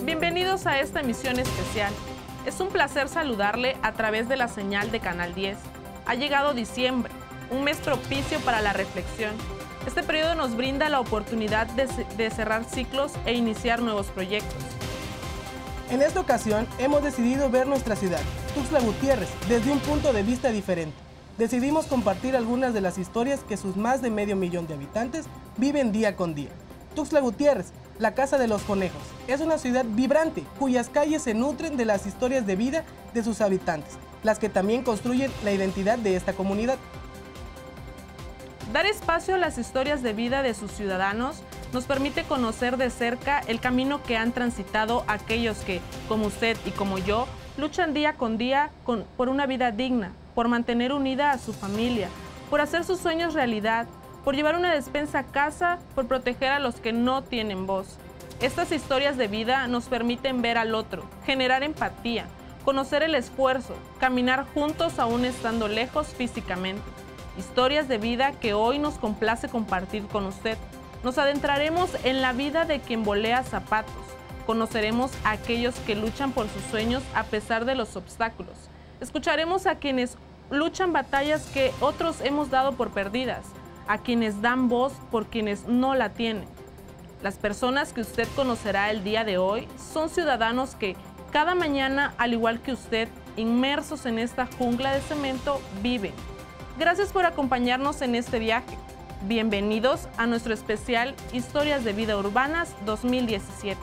Bienvenidos a esta emisión especial. Es un placer saludarle a través de la señal de Canal 10. Ha llegado diciembre, un mes propicio para la reflexión. Este periodo nos brinda la oportunidad de cerrar ciclos e iniciar nuevos proyectos. En esta ocasión hemos decidido ver nuestra ciudad, Tuxtla Gutiérrez, desde un punto de vista diferente. Decidimos compartir algunas de las historias que sus más de 500 000 de habitantes viven día con día. Tuxtla Gutiérrez, la casa de los conejos, es una ciudad vibrante cuyas calles se nutren de las historias de vida de sus habitantes, las que también construyen la identidad de esta comunidad. Dar espacio a las historias de vida de sus ciudadanos nos permite conocer de cerca el camino que han transitado aquellos que, como usted y como yo, luchan día con día por una vida digna, por mantener unida a su familia, por hacer sus sueños realidad, por llevar una despensa a casa, por proteger a los que no tienen voz. Estas historias de vida nos permiten ver al otro, generar empatía, conocer el esfuerzo, caminar juntos aún estando lejos físicamente. Historias de vida que hoy nos complace compartir con usted. Nos adentraremos en la vida de quien bolea zapatos. Conoceremos a aquellos que luchan por sus sueños a pesar de los obstáculos. Escucharemos a quienes luchan batallas que otros hemos dado por perdidas, a quienes dan voz por quienes no la tienen. Las personas que usted conocerá el día de hoy son ciudadanos que cada mañana, al igual que usted, inmersos en esta jungla de cemento, viven. Gracias por acompañarnos en este viaje. Bienvenidos a nuestro especial Historias de Vida Urbanas 2017.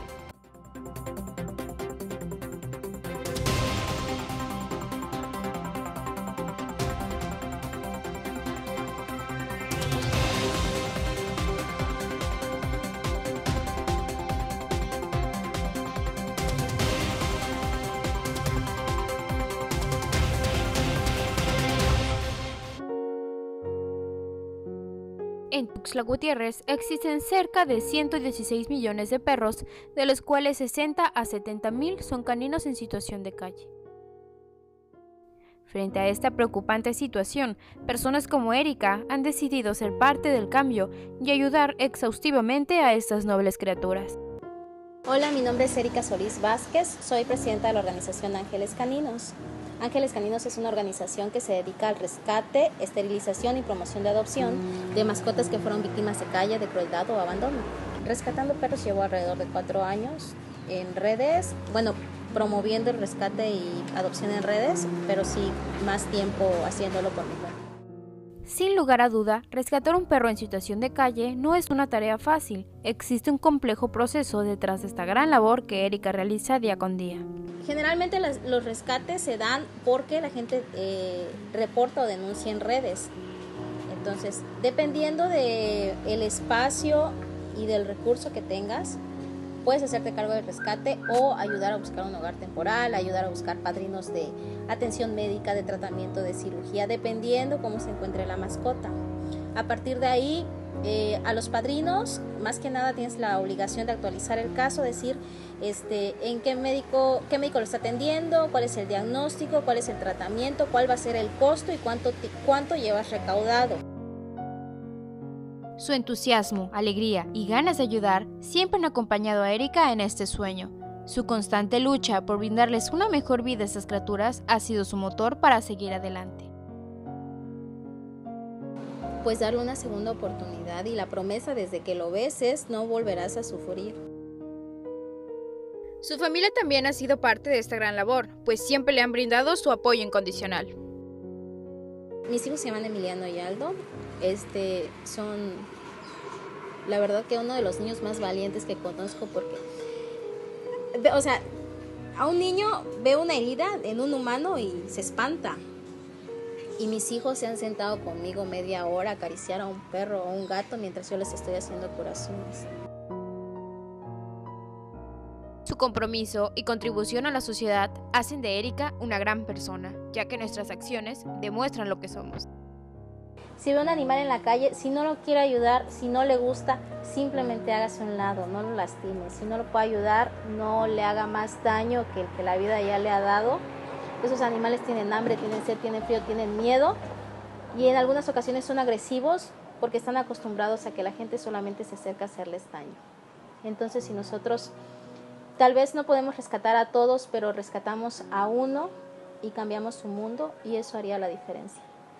En Tuxtla Gutiérrez existen cerca de 116 millones de perros, de los cuales 60 a 70 mil son caninos en situación de calle. Frente a esta preocupante situación, personas como Erika han decidido ser parte del cambio y ayudar exhaustivamente a estas nobles criaturas. Hola, mi nombre es Erika Solís Vázquez, soy presidenta de la organización Ángeles Caninos. Ángeles Caninos es una organización que se dedica al rescate, esterilización y promoción de adopción de mascotas que fueron víctimas de calle, de crueldad o abandono. Rescatando perros llevo alrededor de 4 años en redes, promoviendo el rescate y adopción en redes, pero sí más tiempo haciéndolo por mi cuenta. Sin lugar a duda, rescatar un perro en situación de calle no es una tarea fácil. Existe un complejo proceso detrás de esta gran labor que Erika realiza día con día. Generalmente los rescates se dan porque la gente reporta o denuncia en redes. Entonces, dependiendo del espacio y del recurso que tengas, puedes hacerte cargo del rescate o ayudar a buscar un hogar temporal, ayudar a buscar padrinos de atención médica, de tratamiento, de cirugía, dependiendo cómo se encuentre la mascota. A partir de ahí, a los padrinos, más que nada tienes la obligación de actualizar el caso, decir en qué médico lo está atendiendo, cuál es el diagnóstico, cuál es el tratamiento, cuál va a ser el costo y cuánto llevas recaudado. Su entusiasmo, alegría y ganas de ayudar siempre han acompañado a Erika en este sueño. Su constante lucha por brindarles una mejor vida a estas criaturas ha sido su motor para seguir adelante. Pues darle una segunda oportunidad, y la promesa desde que lo ves es no volverás a sufrir. Su familia también ha sido parte de esta gran labor, pues siempre le han brindado su apoyo incondicional. Mis hijos se llaman Emiliano y Aldo. Son, la verdad, que uno de los niños más valientes que conozco, porque, a un niño ve una herida en un humano y se espanta. Y mis hijos se han sentado conmigo media hora a acariciar a un perro o un gato mientras yo les estoy haciendo curaciones. Su compromiso y contribución a la sociedad hacen de Erika una gran persona, ya que nuestras acciones demuestran lo que somos. Si ve un animal en la calle, si no lo quiere ayudar, si no le gusta, simplemente hágase a un lado, no lo lastime. Si no lo puede ayudar, no le haga más daño que el que la vida ya le ha dado. Esos animales tienen hambre, tienen sed, tienen frío, tienen miedo, y en algunas ocasiones son agresivos porque están acostumbrados a que la gente solamente se acerca a hacerles daño. Entonces, si nosotros Tal vez no podemos rescatar a todos, pero rescatamos a uno y cambiamos su mundo, y eso haría la diferencia.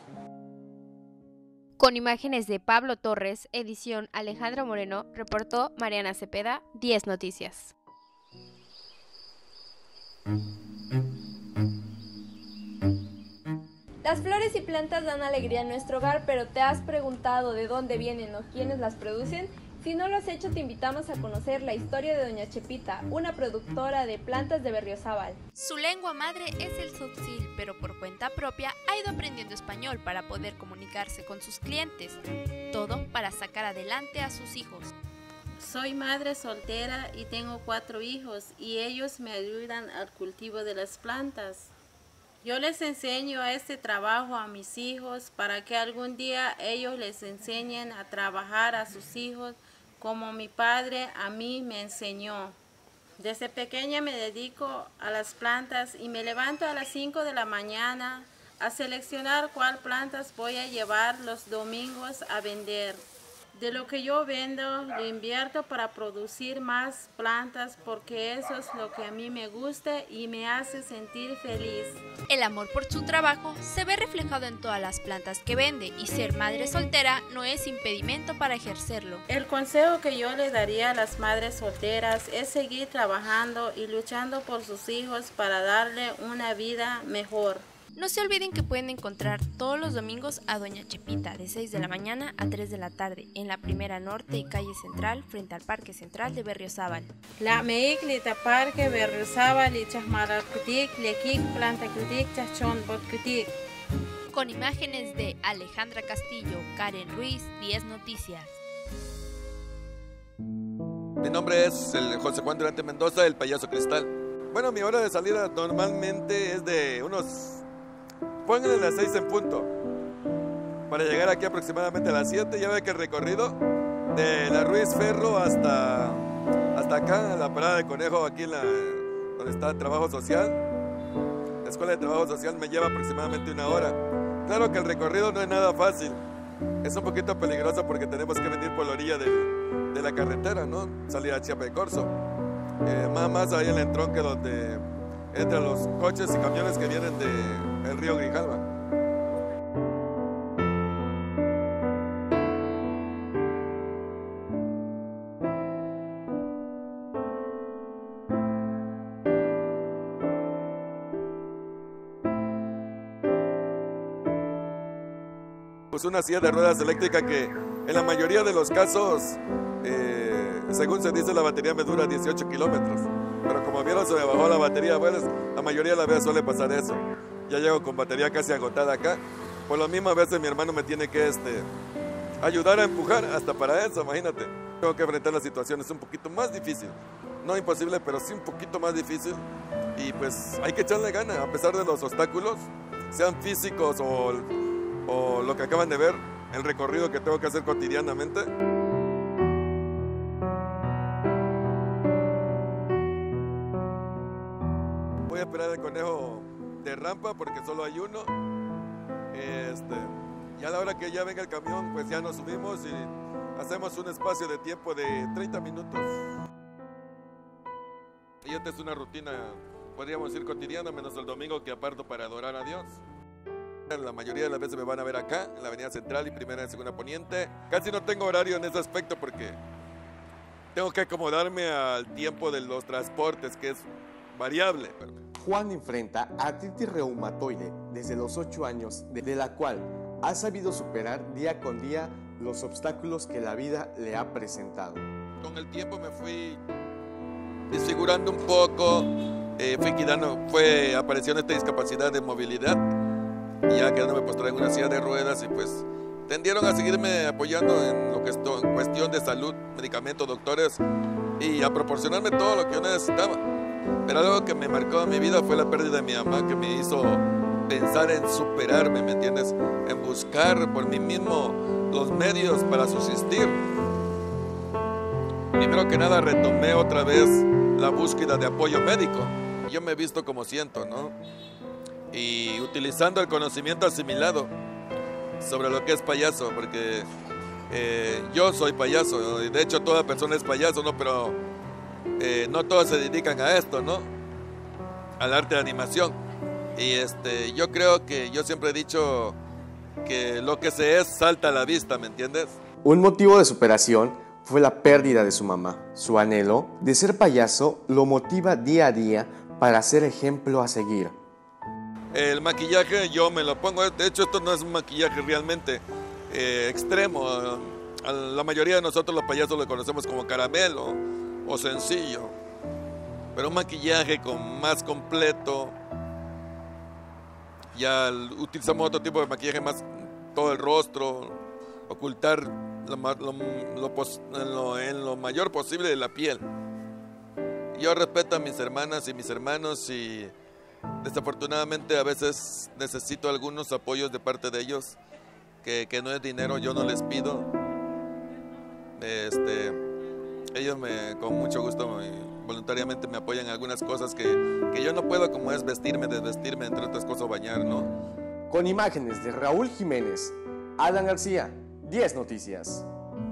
Con imágenes de Pablo Torres, edición Alejandra Moreno, reportó Mariana Cepeda, 10 Noticias. Las flores y plantas dan alegría a nuestro hogar, pero ¿te has preguntado de dónde vienen o quiénes las producen? Si no lo has hecho, te invitamos a conocer la historia de Doña Chepita, una productora de plantas de Berriozábal. Su lengua madre es el tzotzil, pero por cuenta propia ha ido aprendiendo español para poder comunicarse con sus clientes. Todo para sacar adelante a sus hijos. Soy madre soltera y tengo 4 hijos y ellos me ayudan al cultivo de las plantas. Yo les enseño a este trabajo a mis hijos para que algún día ellos les enseñen a trabajar a sus hijos como mi padre a mí me enseñó. Desde pequeña me dedico a las plantas y me levanto a las 5 de la mañana a seleccionar cuál plantas voy a llevar los domingos a vender. De lo que yo vendo, lo invierto para producir más plantas porque eso es lo que a mí me gusta y me hace sentir feliz. El amor por su trabajo se ve reflejado en todas las plantas que vende y ser madre soltera no es impedimento para ejercerlo. El consejo que yo le daría a las madres solteras es seguir trabajando y luchando por sus hijos para darle una vida mejor. No se olviden que pueden encontrar todos los domingos a Doña Chepita de 6 de la mañana a 3 de la tarde en la Primera Norte y Calle Central frente al Parque Central de Berriozábal. La meiklita Parque Berriozábal y Chasmaracutic, Lequic, Planta Cutic, Chachón, Botcutic. Con imágenes de Alejandra Castillo, Karen Ruiz, 10 Noticias. Mi nombre es el José Juan Durante Mendoza, el Payaso Cristal. Bueno, mi hora de salida normalmente es de unos... Pónganle las 6 en punto, para llegar aquí aproximadamente a las 7. Ya ve que el recorrido de la Ruiz Ferro hasta acá, la parada de Conejo, aquí donde está el Trabajo Social, la Escuela de Trabajo Social, me lleva aproximadamente 1 hora. Claro que el recorrido no es nada fácil, es un poquito peligroso porque tenemos que venir por la orilla de la carretera, ¿no? Salir a Chiapa de Corzo, más ahí en el entronque donde entran los coches y camiones que vienen del río Grijalva. Pues una silla de ruedas eléctrica que en la mayoría de los casos, según se dice, la batería me dura 18 kilómetros. Pero como vieron, se me bajó la batería. Bueno, la mayoría de las veces suele pasar eso. Ya llego con batería casi agotada acá. Por lo mismo, a veces mi hermano me tiene que ayudar a empujar hasta para eso, imagínate. Tengo que enfrentar la situación, es un poquito más difícil. No imposible, pero sí un poquito más difícil. Y pues hay que echarle gana, a pesar de los obstáculos, sean físicos o lo que acaban de ver, el recorrido que tengo que hacer cotidianamente. Voy a esperar el conejo de rampa porque solo hay uno. Y a la hora que ya venga el camión, pues ya nos subimos y hacemos un espacio de tiempo de 30 minutos. Y esta es una rutina, podríamos decir, cotidiana, menos el domingo que aparto para adorar a Dios. La mayoría de las veces me van a ver acá, en la Avenida Central y Primera y Segunda Poniente. Casi no tengo horario en ese aspecto porque tengo que acomodarme al tiempo de los transportes, que es variable. Juan enfrenta artritis reumatoide desde los 8 años, de la cual ha sabido superar día con día los obstáculos que la vida le ha presentado. Con el tiempo me fui desfigurando un poco, fue apareciendo esta discapacidad de movilidad, y ya quedándome postrado en una silla de ruedas, y pues tendieron a seguirme apoyando en lo que es en cuestión de salud, medicamentos, doctores, y a proporcionarme todo lo que yo necesitaba. Pero algo que me marcó en mi vida fue la pérdida de mi mamá, que me hizo pensar en superarme, ¿me entiendes? En buscar por mí mismo los medios para subsistir. Primero que nada retomé otra vez la búsqueda de apoyo médico. Yo me he visto como siento, ¿no? Y utilizando el conocimiento asimilado sobre lo que es payaso, porque yo soy payaso, ¿no? Y de hecho toda persona es payaso, ¿no? Pero no todos se dedican a esto, ¿no? Al arte de animación. Y yo creo que yo siempre he dicho que lo que se es salta a la vista, ¿me entiendes? Un motivo de superación fue la pérdida de su mamá. Su anhelo de ser payaso lo motiva día a día para ser ejemplo a seguir. El maquillaje yo me lo pongo, de hecho esto no es un maquillaje realmente extremo. A la mayoría de nosotros los payasos lo conocemos como caramelo o sencillo. Pero un maquillaje más completo, ya utilizamos otro tipo de maquillaje más, todo el rostro, ocultar en lo mayor posible de la piel. Yo respeto a mis hermanas y mis hermanos y desafortunadamente a veces necesito algunos apoyos de parte de ellos, que no es dinero, yo no les pido. Ellos con mucho gusto voluntariamente me apoyan en algunas cosas que yo no puedo, como es vestirme, desvestirme, entre otras cosas bañar, ¿no? Con imágenes de Raúl Jiménez, Alan García, 10 Noticias.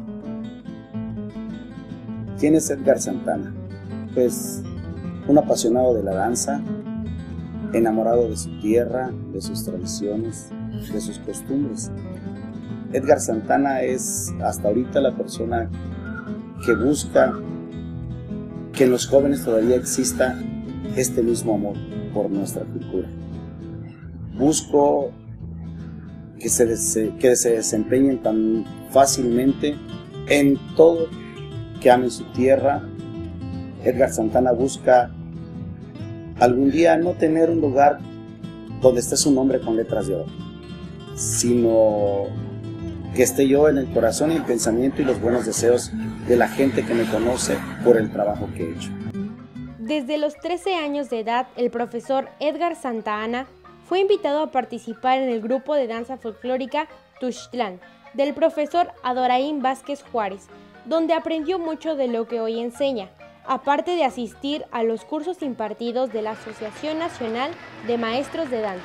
¿Quién es Edgar Santana? Pues un apasionado de la danza, enamorado de su tierra, de sus tradiciones, de sus costumbres. Edgar Santana es hasta ahorita la persona que busca que en los jóvenes todavía exista este mismo amor por nuestra cultura. Busco que se desempeñen tan fácilmente en todo, que amen su tierra. Edgar Santana busca algún día no tener un lugar donde esté su nombre con letras de oro, sino que esté yo en el corazón y el pensamiento y los buenos deseos de la gente que me conoce por el trabajo que he hecho. Desde los 13 años de edad, el profesor Edgar Santana fue invitado a participar en el grupo de danza folclórica Tuxtlán del profesor Adoraín Vázquez Juárez, donde aprendió mucho de lo que hoy enseña, aparte de asistir a los cursos impartidos de la Asociación Nacional de Maestros de Danza.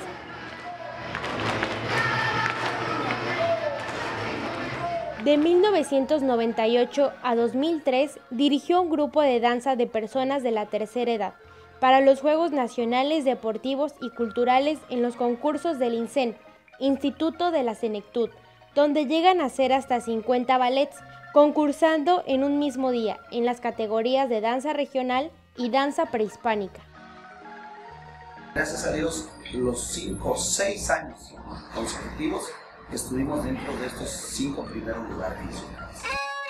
De 1998 a 2003 dirigió un grupo de danza de personas de la tercera edad para los Juegos Nacionales Deportivos y Culturales en los concursos del INSEN, Instituto de la Senectud, donde llegan a ser hasta 50 ballets, concursando en un mismo día en las categorías de danza regional y danza prehispánica. Gracias a Dios, los 5 o 6 años consecutivos estuvimos dentro de estos 5 primeros lugares nacionales.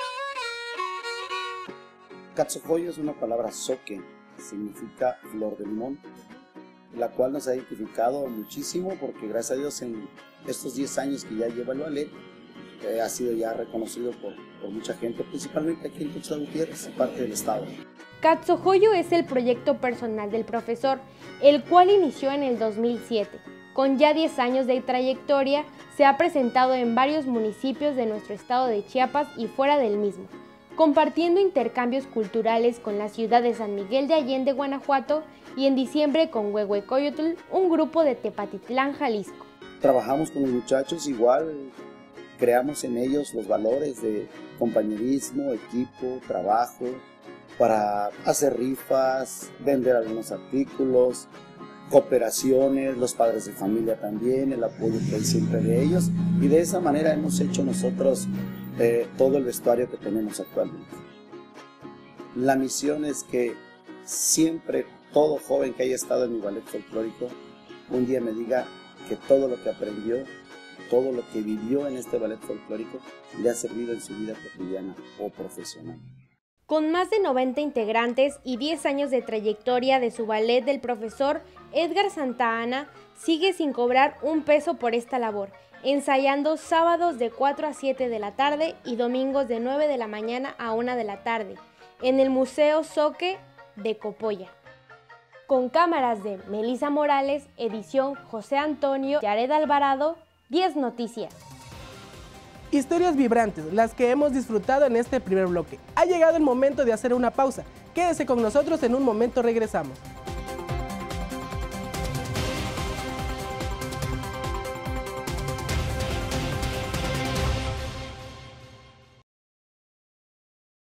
Katsuhoyo es una palabra zoque, que significa flor de limón, la cual nos ha identificado muchísimo porque gracias a Dios en estos 10 años que ya lleva el ballet, ha sido ya reconocido por mucha gente, principalmente aquí en Tuxtla Gutiérrez, parte del estado. Katsuhoyo es el proyecto personal del profesor, el cual inició en el 2007. Con ya 10 años de trayectoria, se ha presentado en varios municipios de nuestro estado de Chiapas y fuera del mismo, compartiendo intercambios culturales con la ciudad de San Miguel de Allende, Guanajuato, y en diciembre con Huehuecoyotl, un grupo de Tepatitlán, Jalisco. Trabajamos con los muchachos igual, creamos en ellos los valores de compañerismo, equipo, trabajo, para hacer rifas, vender algunos artículos, cooperaciones, los padres de familia también, el apoyo que hay siempre de ellos, y de esa manera hemos hecho nosotros todo el vestuario que tenemos actualmente. La misión es que siempre todo joven que haya estado en mi ballet folclórico un día me diga que todo lo que aprendió, todo lo que vivió en este ballet folclórico le ha servido en su vida cotidiana o profesional. Con más de 90 integrantes y 10 años de trayectoria de su ballet, del profesor Edgar Santana sigue sin cobrar un peso por esta labor, ensayando sábados de 4 a 7 de la tarde y domingos de 9 de la mañana a 1 de la tarde, en el Museo Zoque de Copolla. Con cámaras de Melissa Morales, edición José Antonio Yared Alvarado, 10 Noticias. Historias vibrantes, las que hemos disfrutado en este primer bloque. Ha llegado el momento de hacer una pausa. Quédese con nosotros, en un momento regresamos.